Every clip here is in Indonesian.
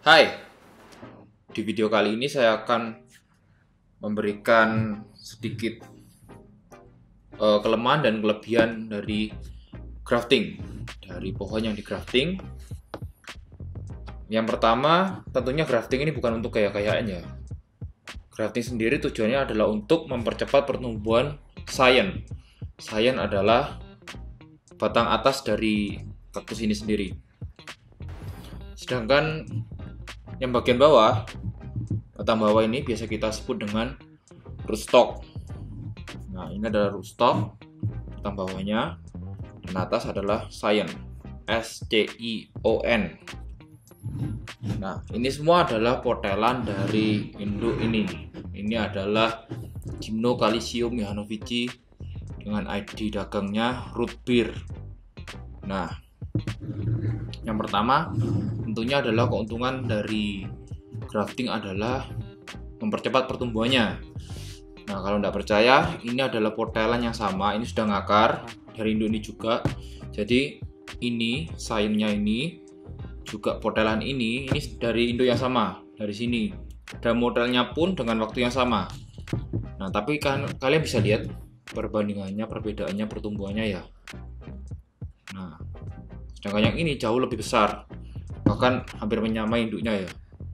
Hai, di video kali ini saya akan memberikan sedikit kelemahan dan kelebihan dari grafting, dari pohon yang di grafting. Yang pertama, tentunya grafting ini bukan untuk gaya-gayaan ya. Grafting sendiri tujuannya adalah untuk mempercepat pertumbuhan sayen. Sayen adalah batang atas dari kaktus ini sendiri. Sedangkan yang bagian bawah, batang bawah ini biasa kita sebut dengan rootstock. Nah, ini adalah rootstock, batang bawahnya, dan atas adalah scion, SCION. Nah, ini semua adalah potelan dari induk ini. Ini adalah Gymnocalycium janovici dengan ID dagangnya root beer. Nah, yang pertama tentunya adalah keuntungan dari grafting adalah mempercepat pertumbuhannya. Nah, kalau tidak percaya, ini adalah potelan yang sama, ini sudah ngakar dari induk ini juga. Jadi ini sayurnya ini juga potelan ini dari induk yang sama, dari sini. Dan modelnya pun dengan waktu yang sama. Nah, tapi kan kalian bisa lihat perbandingannya, perbedaannya pertumbuhannya ya. Nah, sedangkan yang ini jauh lebih besar, bahkan hampir menyamai induknya ya.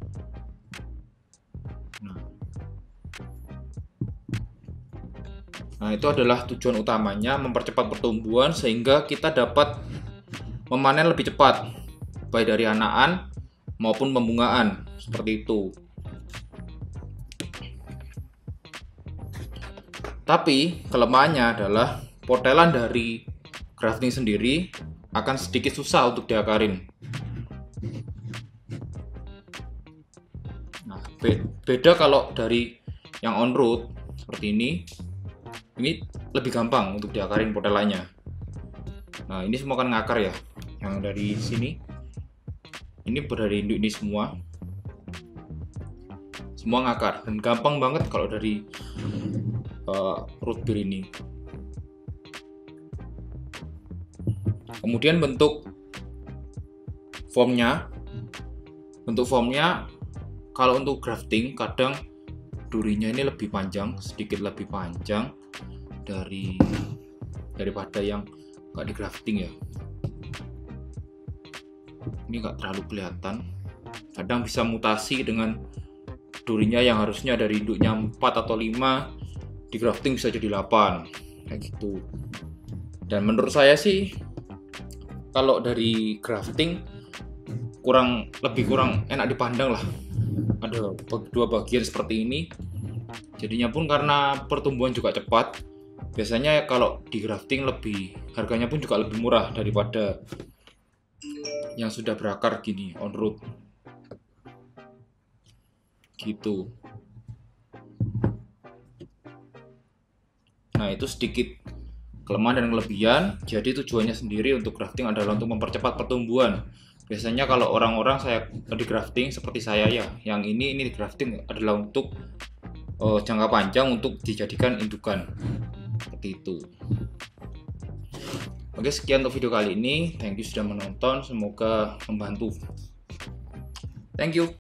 Nah, itu adalah tujuan utamanya, mempercepat pertumbuhan sehingga kita dapat memanen lebih cepat, baik dari anakan maupun pembungaan, seperti itu. Tapi kelemahannya adalah potelan dari grafting sendiri akan sedikit susah untuk diakarin. Nah, beda kalau dari yang on root seperti ini lebih gampang untuk diakarin potelannya. Nah, ini semua kan ngakar ya, yang dari sini ini dari induk ini semua ngakar dan gampang banget kalau dari root beer ini. Kemudian bentuk formnya kalau untuk grafting kadang durinya ini lebih panjang, sedikit lebih panjang daripada yang nggak di grafting ya. Ini nggak terlalu kelihatan, kadang bisa mutasi dengan durinya yang harusnya dari induknya 4 atau 5 di grafting bisa jadi 8 kayak gitu. Dan menurut saya sih kalau dari grafting lebih kurang enak dipandang lah. Ada dua bagian seperti ini, jadinya pun karena pertumbuhan juga cepat. Biasanya kalau di grafting harganya pun juga lebih murah daripada yang sudah berakar gini on root gitu. Nah, itu sedikit kelemahan dan kelebihan. Jadi tujuannya sendiri untuk grafting adalah untuk mempercepat pertumbuhan. Biasanya kalau orang-orang saya di grafting seperti saya ya, yang ini di grafting adalah untuk jangka panjang untuk dijadikan indukan. Seperti itu. Oke, sekian untuk video kali ini. Thank you sudah menonton, semoga membantu. Thank you.